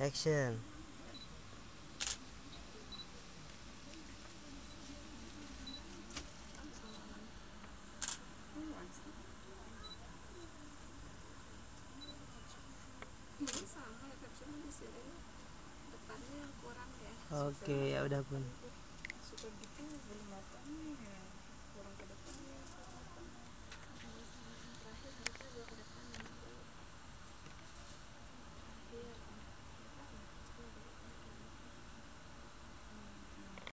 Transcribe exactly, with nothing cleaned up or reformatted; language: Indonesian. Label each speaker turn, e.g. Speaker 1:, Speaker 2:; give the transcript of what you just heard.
Speaker 1: Action.
Speaker 2: Ini sama ya Kak, cuma di sini depannya kurang ya.
Speaker 1: Oke, ya udah pun.
Speaker 2: Suka gitu